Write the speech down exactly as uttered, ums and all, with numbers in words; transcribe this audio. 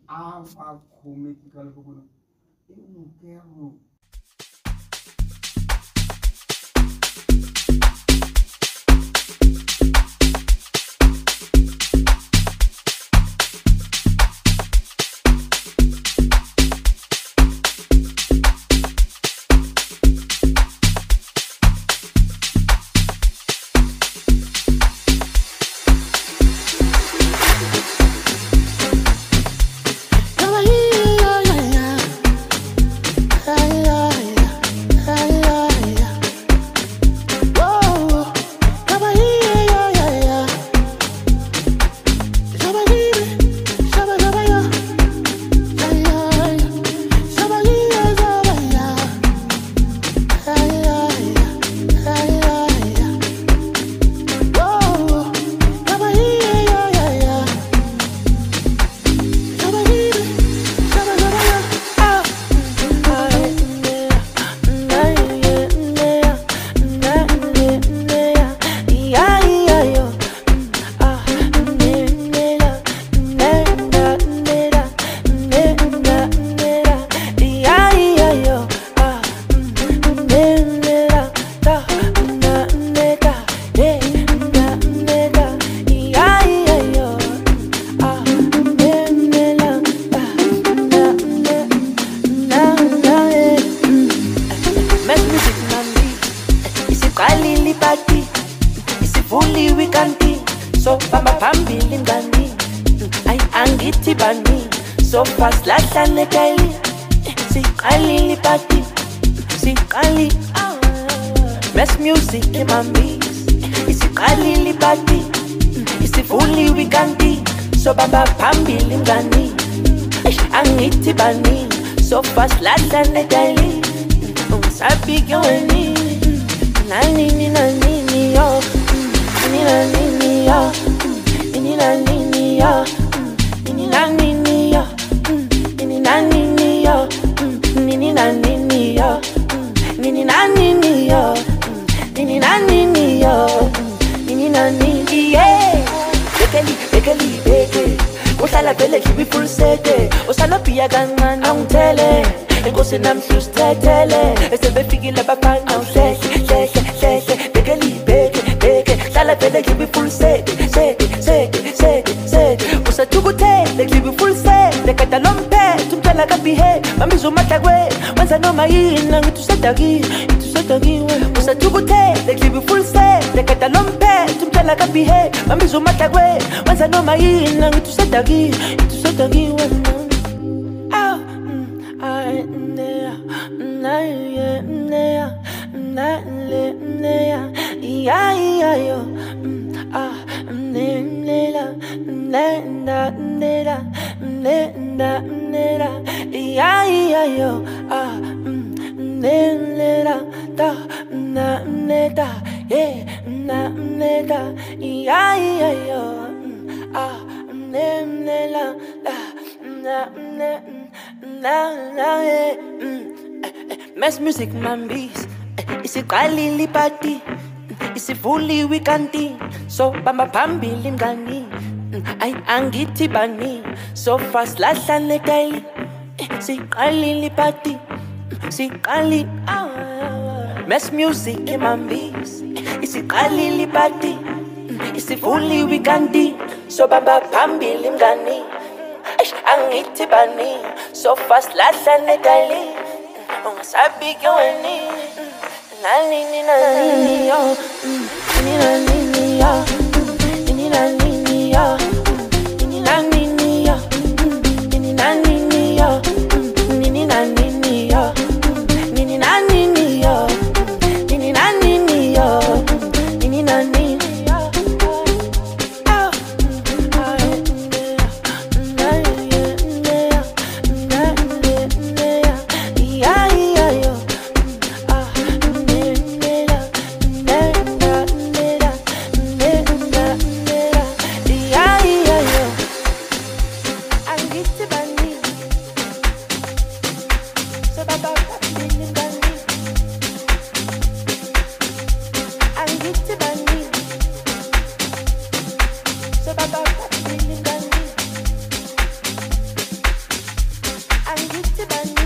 a a come ke ka le bona e mo ke ro Mass music mambis isiqalile party isivuli weekandi so bamba phambili mngani ay angithi bani so fast lahlane daily siqalile party siqali mass music mambis isiqalile party isivuli weekandi so bamba phambili mngani angithi bani so fast lahlane daily ungasabi ke wena nani ni nani yo ni nani ni yo ni nani ni yo ni nani ni yo ni nani ni yo ni nani ni yo ni nani ni yo ni nani ni yo ni nani angithi bani